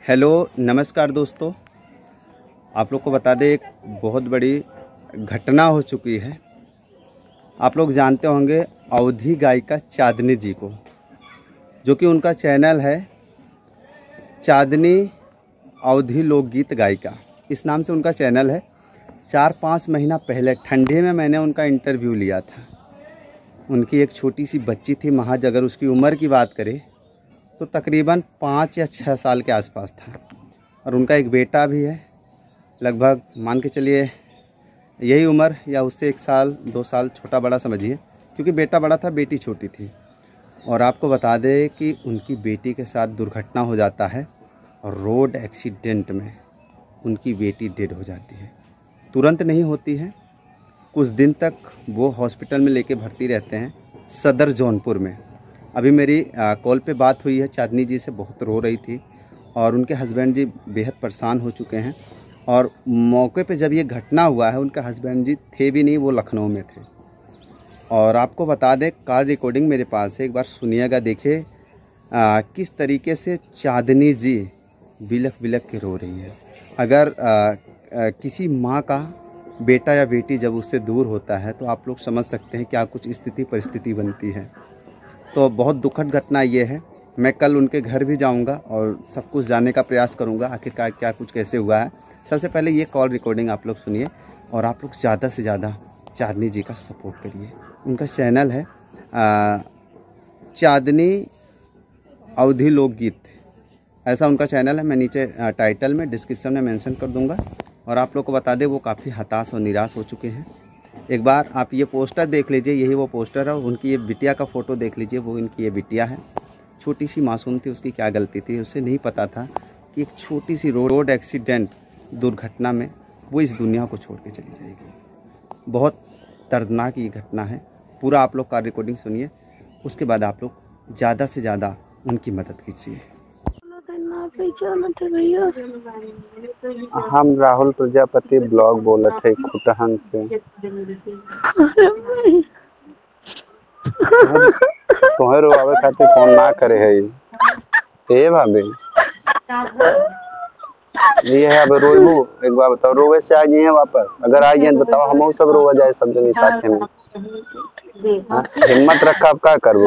Hello नमस्कार दोस्तों। आप लोग को बता दें, एक बहुत बड़ी घटना हो चुकी है। आप लोग जानते होंगे अवधी गायिका चाँदनी जी को, जो कि उनका चैनल है चाँदनी अवधी लोकगीत गायिका, इस नाम से उनका चैनल है। 4-5 महीना पहले ठंडे में मैंने उनका इंटरव्यू लिया था। उनकी एक छोटी सी बच्ची थी महज, अगर उसकी उम्र की बात करें तो तकरीबन 5 या 6 साल के आसपास था। और उनका एक बेटा भी है, लगभग मान के चलिए यही उम्र या उससे 1 साल 2 साल छोटा बड़ा समझिए, क्योंकि बेटा बड़ा था बेटी छोटी थी। और आपको बता दें कि उनकी बेटी के साथ दुर्घटना हो जाता है और रोड एक्सीडेंट में उनकी बेटी डेड हो जाती है। तुरंत नहीं होती है, कुछ दिन तक वो हॉस्पिटल में लेके भर्ती रहते हैं सदर जौनपुर में। अभी मेरी कॉल पे बात हुई है चाँदनी जी से, बहुत रो रही थी और उनके हस्बैंड जी बेहद परेशान हो चुके हैं। और मौके पे जब ये घटना हुआ है, उनके हस्बैंड जी थे भी नहीं, वो लखनऊ में थे। और आपको बता दें, कॉल रिकॉर्डिंग मेरे पास है, एक बार सुनिएगा। देखिए किस तरीके से चाँदनी जी बिलख बिलख के रो रही है। अगर किसी माँ का बेटा या बेटी जब उससे दूर होता है तो आप लोग समझ सकते हैं क्या कुछ स्थिति परिस्थिति बनती है। तो बहुत दुखद घटना ये है। मैं कल उनके घर भी जाऊंगा और सब कुछ जानने का प्रयास करूंगा आखिरकार क्या कुछ कैसे हुआ है। सबसे पहले ये कॉल रिकॉर्डिंग आप लोग सुनिए और आप लोग ज़्यादा से ज़्यादा चाँदनी जी का सपोर्ट करिए। उनका चैनल है चाँदनी अवधी लोकगीत, ऐसा उनका चैनल है। मैं नीचे टाइटल में डिस्क्रिप्शन में मेंशन कर दूंगा। और आप लोग को बता दें, वो काफ़ी हताश और निराश हो चुके हैं। एक बार आप ये पोस्टर देख लीजिए, यही वो पोस्टर है। उनकी ये बिटिया का फ़ोटो देख लीजिए, वो इनकी ये बिटिया है। छोटी सी मासूम थी, उसकी क्या गलती थी, उसे नहीं पता था कि एक छोटी सी रोड एक्सीडेंट दुर्घटना में वो इस दुनिया को छोड़ के चली जाएगी। बहुत दर्दनाक ये घटना है। पूरा आप लोग का रिकॉर्डिंग सुनिए, उसके बाद आप लोग ज़्यादा से ज़्यादा उनकी मदद कीजिए। हम राहुल प्रजापति ब्लॉग बोले थे खुटहन से। तोहे रोआवे खातिर फोन ना करे है ए भाभी। ये है, अब रोइबू एक बार बताओ, रोवे से आ गए हैं वापस? अगर आ गए हैं बताओ, हम सब रोवा जाए सब जनी साथे में। हिम्मत रखा, अब क्या करबो।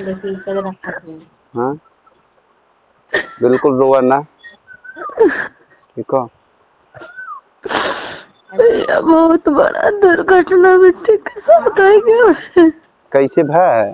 हाँ बिल्कुल रोवा ना, ठीक हो। बहुत बड़ा दुर्घटना बेटे के साथ आई गया। कैसे भाई?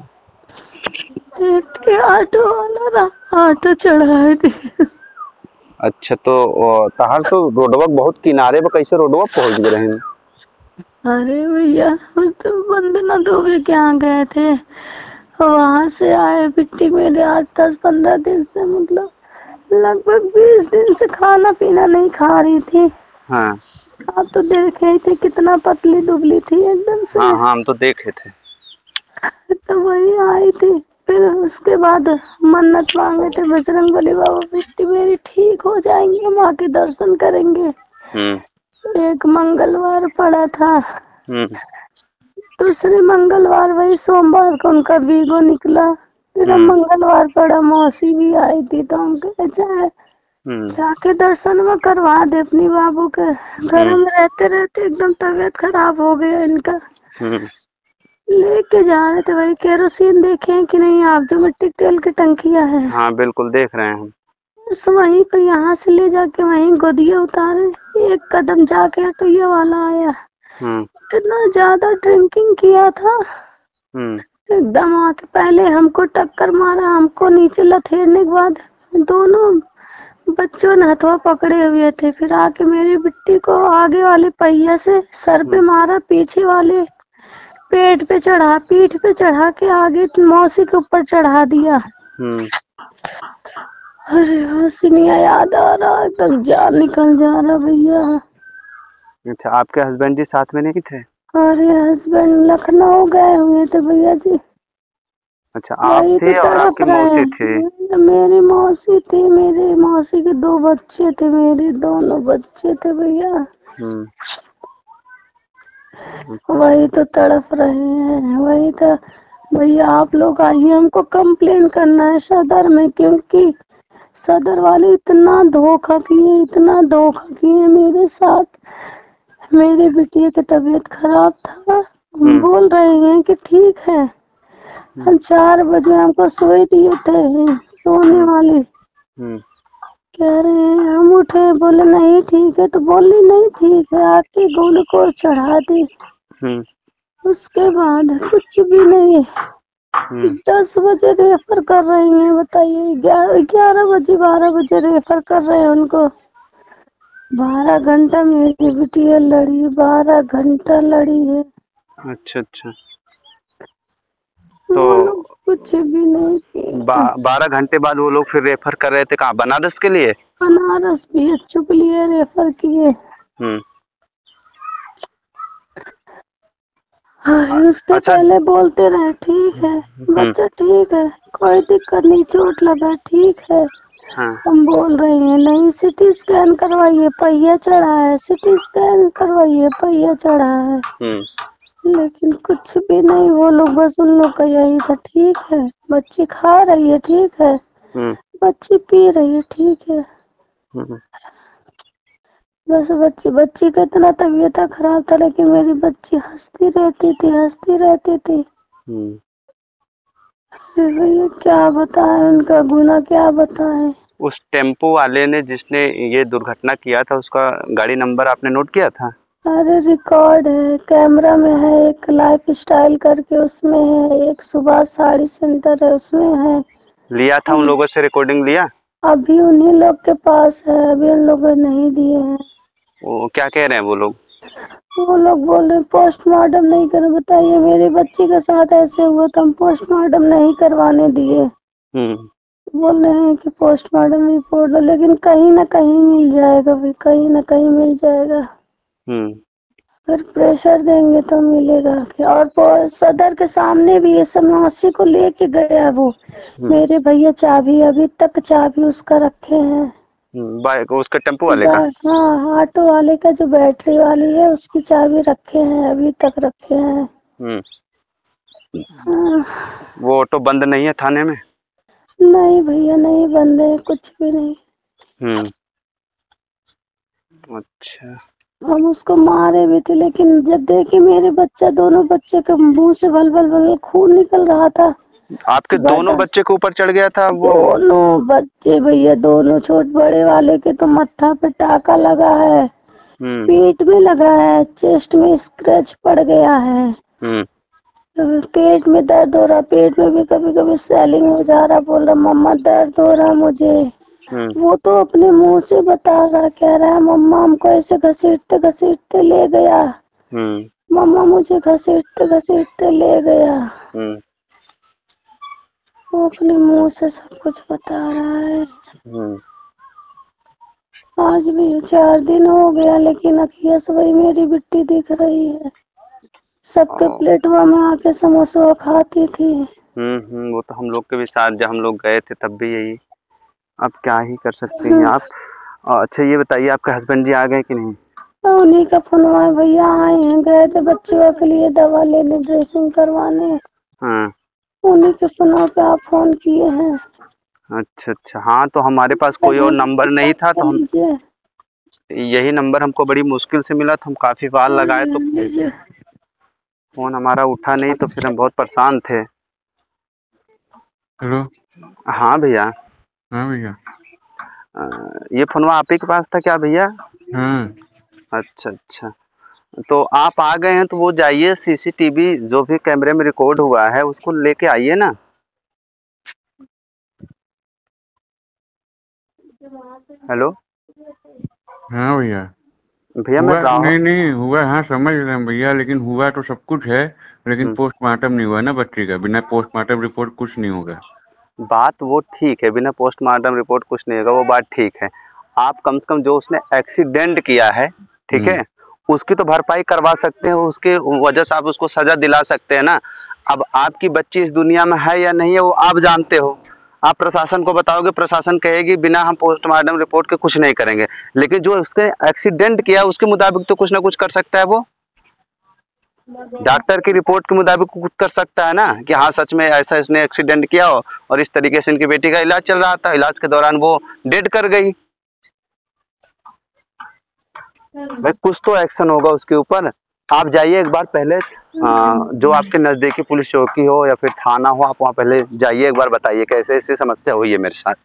ऑटो वाला ऑटो चढ़ाए थे। अच्छा, तो तहार तो रोडवा बहुत किनारे पर, कैसे रोडवा पहुंच गए हैं? अरे भैया, उस तो वंदना दुबे के यहाँ गए थे, वहां से आए बिट्टी मेरे। आज 10-15 दिन से, मतलब लगभग 20 दिन से खाना पीना नहीं खा रही थी। हाँ आप तो देखे ही थे कितना पतली दुबली थी एकदम से। हाँ हाँ, हम तो देखे थे। तो वही आई थी। फिर उसके बाद मन्नत मांगे थे बजरंगबली बाबा, बेटी मेरी ठीक हो जाएंगे, माँ के दर्शन करेंगे। एक मंगलवार पड़ा था, दूसरे मंगलवार वही सोमवार को उनका वीगो निकला। फिर हम मंगलवार पड़ा, मौसी भी आई थी, तो हम कहे जाए जाके दर्शन में करवा दे अपनी बाबू के। घर में रहते रहते एकदम तबीयत खराब हो गया इनका। लेके जा रहे थे, वही केरोसिन देखे हैं कि नहीं आप, जो मिट्टी तेल की टंकियां है। हाँ बिल्कुल देख रहे हैं हम। बस वहीं पर यहाँ से ले जाके वहीं गोदिया उतारे। एक कदम जाके ऑटोया वाला आया। इतना ज्यादा ड्रिंकिंग किया था, एकदम आके पहले हमको टक्कर मारा, हमको नीचे लथेड़ने के बाद दोनों बच्चों ने हथवा पकड़े हुए थे। फिर आके मेरी बिट्टी को आगे वाले पहिया से सर पे मारा, पीछे वाले पेट पे चढ़ा, पीठ पे चढ़ा के आगे मौसी के ऊपर चढ़ा दिया। अरे हसीनिया याद आ रहा, एकदम जान निकल जा रहा भैया। अच्छा, आपके हस्बैंड जी साथ में नहीं थे? अरे हस्बैंड लखनऊ गए हुए थे भैया जी। अच्छा, आप थे और आपकी मौसी थे? मेरी मौसी थी, मेरे मौसी के 2 बच्चे थे, मेरे दोनों बच्चे थे भैया। वही तो तड़प रहे हैं, वही तो। भैया आप लोग आइए, हमको कंप्लेन करना है सदर में, क्योंकि सदर वाले इतना धोखा किए मेरे साथ। मेरी बिटिया की तबीयत खराब था, बोल रहे हैं कि ठीक है। हम 4 बजे हमको सोए दिए थे, सोने वाले। कह रहे हैं हम उठे, बोले नहीं ठीक है, तो बोली नहीं ठीक है, आके ग्लूकोज चढ़ा दी। उसके बाद कुछ भी नहीं। 10 बजे रेफर कर रही हैं, बताइए। 11 बजे 12 बजे रेफर कर रहे हैं उनको। 12 घंटा मेरी बिटिया लड़ी, 12 घंटा लड़ी है। अच्छा अच्छा। वो तो लोग कुछ भी नहीं किए। 12 घंटे बाद वो लोग फिर रेफर कर रहे थे कहाँ, बनारस के लिए? बनारस BHU के लिए रेफर किए। उसके अच्छा। पहले बोलते रहे ठीक है बच्चा, ठीक है, कोई दिक्कत नहीं, चोट लगा ठीक है। हम बोल रहे हैं नहीं, CT स्कैन करवाइए, पहिया चढ़ा है, CT स्कैन करवाइए, पहिया चढ़ा है। लेकिन कुछ भी नहीं। वो लोग बस, उन लोग का यही था, ठीक है बच्ची खा रही है, ठीक है, बच्ची पी रही है, ठीक है। बस बच्ची का इतना तबीयत खराब था, लेकिन मेरी बच्ची हंसती रहती थी। भैया क्या बताएं, उनका गुना क्या बताएं। उस टेम्पो वाले ने जिसने ये दुर्घटना किया था, उसका गाड़ी नंबर आपने नोट किया था? अरे रिकॉर्ड है, कैमरा में है, एक लाइफ स्टाइल करके उसमें है, एक सुभाष साड़ी सेंटर है उसमें है। लिया था उन लोगों से रिकॉर्डिंग लिया? अभी उन्हीं लोग के पास है, अभी उन लोगों ने नहीं दिए हैं। वो क्या कह रहे हैं वो लोग? वो लोग बोल रहे पोस्टमार्टम नहीं कर। बताइए, मेरी बच्ची के साथ ऐसे हुआ तो हम पोस्टमार्टम नहीं करवाने दिए। बोल रहे हैं कि पोस्टमार्टम रिपोर्ट, लेकिन कहीं ना कहीं मिल जाएगा भाई, कहीं ना कहीं मिल जाएगा। फिर प्रेशर देंगे तो मिलेगा। और सदर के सामने भी ये समासी को लेके गया वो मेरे भैया, चाबी अभी तक चाबी उसका रखे हैं। बाइक उसका, टेम्पो वाले का? हाँ, ऑटो वाले का, जो बैटरी वाली है उसकी चाबी रखे हैं, अभी तक रखे हैं। वो ऑटो बंद नहीं है थाने में? नहीं भैया, नहीं बंद है, कुछ भी नहीं। अच्छा। हम उसको मारे भी थे, लेकिन जब देखे मेरे बच्चा, दोनों बच्चे के मुंह से भल भल भल खून निकल रहा था। आपके दोनों बच्चे के ऊपर चढ़ गया था वो? दोनों बच्चे भैया, दोनों, छोटे बड़े वाले के तो मत्था पे टाका लगा है, पेट में लगा है, चेस्ट में स्क्रैच पड़ गया है। तो पेट में दर्द हो रहा, पेट में भी कभी कभी स्वेलिंग हो जा रहा। बोल रहा मम्मा दर्द हो रहा मुझे। वो तो अपने मुंह से बता रहा, कह रहा है मम्मा हमको ऐसे घसीटते घसीटते ले गया, मम्मा मुझे घसीटते घसीटते ले गया। वो अपने मुंह से सब कुछ बता रहा है। आज भी 4 दिन हो गया, लेकिन अखिया से वही मेरी बिट्टी दिख रही है। सबके प्लेटवा में आके समोसा खाती थी। वो तो हम लोग के भी साथ, जब हम लोग गए थे तब भी यही। अब क्या ही कर सकते हैं आप। अच्छा ये बताइए, आपके हस्बैंड जी आ गए कि नहीं? उन्हीं का फोनवा भैया आए हैं, गए थे बच्चों के लिए दवा लेने, ड्रेसिंग करवाने। उन्हीं के फोनवा पे आप फोन किए हैं। अच्छा अच्छा। हाँ, तो हमारे पास कोई और नंबर नहीं था, तो हम यही नंबर हमको बड़ी मुश्किल से मिला, तो हम काफी बार लगाए तो फोन हमारा उठा नहीं, तो फिर हम बहुत परेशान थे। हेलो। हाँ भैया। हाँ भैया। ये फोनवा आप ही के पास था क्या भैया? हाँ। अच्छा अच्छा। तो आप आ गए हैं तो वो जाइए, CCTV जो भी कैमरे में रिकॉर्ड हुआ है उसको लेके आइए ना। हेलो। हाँ भैया। भैया मैं हुआ नहीं हुआ, हाँ समझ रहे हैं भैया, लेकिन हुआ तो सब कुछ है, लेकिन पोस्टमार्टम नहीं हुआ ना बच्चे का। बिना पोस्टमार्टम रिपोर्ट कुछ नहीं होगा। बात वो ठीक है, बिना पोस्टमार्टम रिपोर्ट कुछ नहीं होगा, वो बात ठीक है। आप कम से कम जो उसने एक्सीडेंट किया है, ठीक है, उसकी तो भरपाई करवा सकते हैं, उसके वजह से आप उसको सजा दिला सकते हैं ना। अब आपकी बच्ची इस दुनिया में है या नहीं है वो आप जानते हो। आप प्रशासन को बताओगे, प्रशासन कहेगी बिना हम पोस्टमार्टम रिपोर्ट के कुछ नहीं करेंगे, लेकिन जो उसने एक्सीडेंट किया उसके मुताबिक तो कुछ ना कुछ कर सकता है वो। डॉक्टर की रिपोर्ट के मुताबिक कुछ कर सकता है ना कि हाँ सच में ऐसा इसने एक्सीडेंट किया हो और इस तरीके से इनकी बेटी का इलाज चल रहा था, इलाज के दौरान वो डेड कर गई। भाई कुछ तो एक्शन होगा उसके ऊपर। आप जाइए एक बार पहले, जो आपके नजदीकी पुलिस चौकी हो या फिर थाना हो, आप वहाँ पहले जाइए, एक बार बताइए कैसे ऐसी समस्या हुई है मेरे साथ।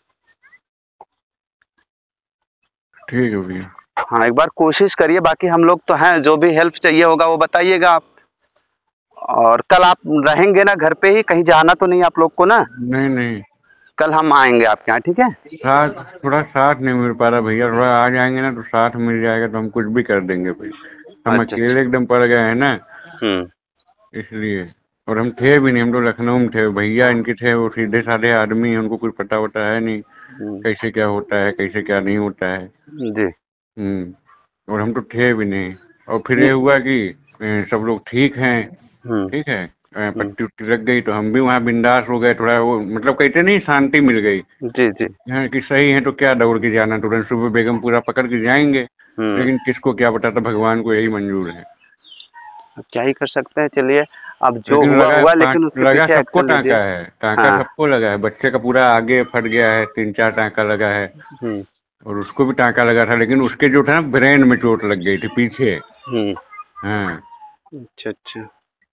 ठीक है भैया। हाँ एक बार कोशिश करिए, बाकी हम लोग तो हैं, जो भी हेल्प चाहिए होगा वो बताइएगा आप। और कल आप रहेंगे ना घर पे ही, कहीं जाना तो नहीं आप लोग को ना? नहीं नहीं, कल हम आएंगे आपके यहाँ, ठीक है? साथ थोड़ा साथ नहीं मिल पा रहा भैया, थोड़ा आ जाएंगे ना तो साथ मिल जाएगा तो हम कुछ भी कर देंगे भाई। हम अच्छा अकेले एकदम पड़ गए हैं ना, हम्म इसलिए। और हम थे भी नहीं, हम तो लखनऊ में थे, भैया इनके थे, वो सीधे साधे आदमी हैं, उनको कुछ पता वता है नहीं हम्म, कैसे क्या होता है, कैसे क्या नहीं होता है। जी और हम तो थे भी नहीं। और फिर ये हुआ कि सब लोग ठीक हैं, हम्म ठीक है, हम्म, पट्टी उट्टी लग गई तो हम भी वहाँ बिंदास हो गए, थोड़ा वो मतलब कहते नहीं शांति मिल गई। जी जी हाँ कि सही है तो क्या दौड़ के जाना, तुरंत सुबह बेगम पूरा पकड़ के जाएंगे। हम्म। लेकिन किसको क्या पता था, भगवान को यही मंजूर है। अब क्या ही कर सकते हैं, चलिए अब जो लेकिन हुआ लगा हुआ, लेकिन उसके लगा पीछे सबको एक्शन लीजिए। टाँका है, टाँका हाँ सबको लगा है, बच्चे का पूरा आगे फट गया है, 3-4 टाँका लगा है। हम्म और उसको भी टाँका लगा था, लेकिन उसके जो था ना ब्रेन में चोट लग गई थी पीछे। हम्म। हाँ, अच्छा अच्छा,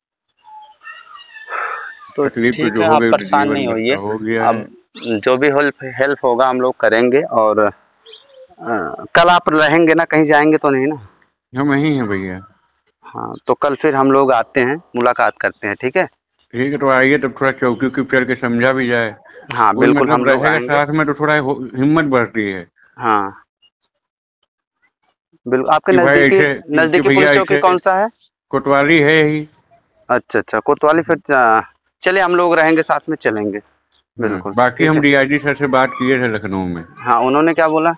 तो तकलीफ तो ठीक जो है, हो आप गई तो परेशान नहीं जीवन भर का होइए। हो गया अब है। जो भी हेल्प हेल्प होगा हम लोग करेंगे। और कल आप रहेंगे ना, कहीं जाएंगे तो नहीं ना? हम यहीं हैं भैया। हाँ तो कल फिर हम लोग आते हैं, मुलाकात करते हैं, ठीक है? ठीक है, तो आइए तब थोड़ा चौकी उकी चल के समझा भी जाए। हाँ कोई बिल्कुल हम मतलब लोग रहेगा आएंगे। साथ में तो थोड़ा हिम्मत बढ़ती है हाँ बिल्कुल। आपके कि भाई नजदीकी ऐसे कि नजदीकी पुलिस भैया चौकी ऐसे कौन सा है? कोतवाली है यही। अच्छा अच्छा, कोतवाली। फिर चलिए हम लोग रहेंगे, साथ में चलेंगे। बिल्कुल बाकी ठीक हम है। डीआईजी सर से बात किए थे लखनऊ में। हाँ उन्होंने क्या बोला?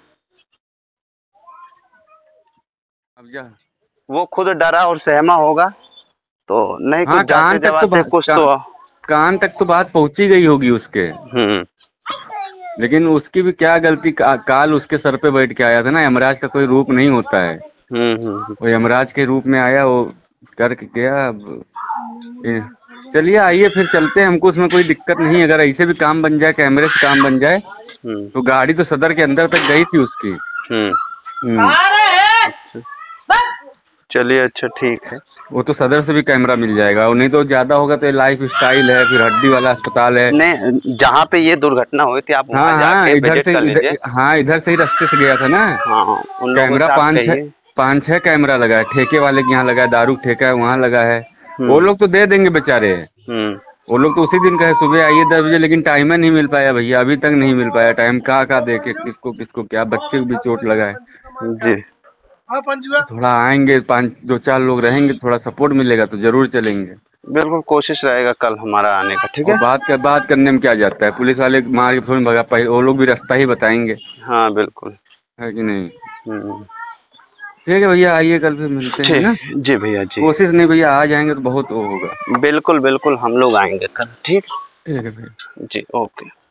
अब जा। वो खुद डरा और सहमा होगा, तो नहीं कुछ हाँ, जाते जवाते कुछ तो। कान तक तो बात पहुंची गई होगी उसके। हम्म लेकिन उसकी भी क्या गलती, काल उसके सर पे बैठ के आया था ना, यमराज का कोई रूप नहीं होता है। हम्म। वो यमराज के रूप में आया, वो करके गया। अब ए, चलिए आइए फिर चलते हैं, हमको उसमें कोई दिक्कत नहीं है। अगर ऐसे भी काम बन जाए, कैमरे से काम बन जाए, हम्म तो गाड़ी तो सदर के अंदर तक गई थी उसकी। हम्म। हम्म। अच्छा चलिए, अच्छा ठीक है। वो तो सदर से भी कैमरा मिल जाएगा, और नहीं तो ज्यादा होगा तो लाइफ स्टाइल है, फिर हड्डी वाला अस्पताल है। नहीं, जहाँ पे ये दुर्घटना हुई थी आप वहाँ हाँ हाँ, जाके विजिट कर लीजिए। हाँ इधर से ही रास्ते से गया था ना। हाँ उन लोगों कैमरा से आप कहिए। पाँच छह कैमरा लगा है, ठेके वाले के यहाँ लगा है, दारू का ठेका है वहाँ लगा है। वो हम्म लोग तो दे देंगे बेचारे। हम्म। वो लोग तो उसी दिन कहे सुबह आइए 10 बजे, लेकिन टाइम ही नहीं मिल पाया भैया, अभी तक नहीं मिल पाया टाइम। कहाँ देखे किसको किसको क्या, बच्चे को भी चोट लगा है। जी थोड़ा आएंगे, 5 2 4 लोग रहेंगे, थोड़ा सपोर्ट मिलेगा तो जरूर चलेंगे। बिल्कुल, कोशिश रहेगा कल हमारा आने का, ठीक और है? बात करने में क्या जाता है, पुलिस वाले मार के थोड़ी भगा पाए, वो लोग भी रास्ता ही बताएंगे, हाँ बिल्कुल। है कि नहीं। हम्म। ठीक है भैया, आइए कल फिर मिलते हैं ठीक, ना। जी भैया जी। कोशिश नहीं भैया, आ जाएंगे तो बहुत वो होगा। बिल्कुल बिल्कुल हम लोग आएंगे कल, ठीक। ठीक है भैया। जी ओके।